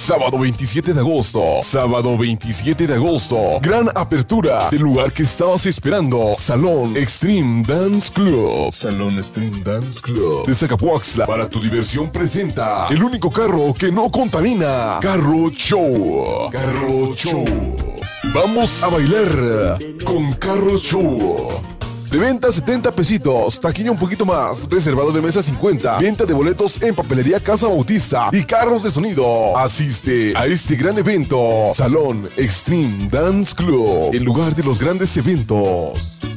sábado 27 de agosto. Sábado 27 de agosto. Gran apertura del lugar que estabas esperando. Salón Extreme Dance Club. Salón Extreme Dance Club de Zacapuaxtla. Para tu diversión presenta el único carro que no contamina. Carro Show. Carro Show. Vamos a bailar con Carro Show. De venta 70 pesitos, taquilla un poquito más, reservado de mesa 50, venta de boletos en Papelería Casa Bautista y carros de sonido. Asiste a este gran evento, Salón Extreme Dance Club, el lugar de los grandes eventos.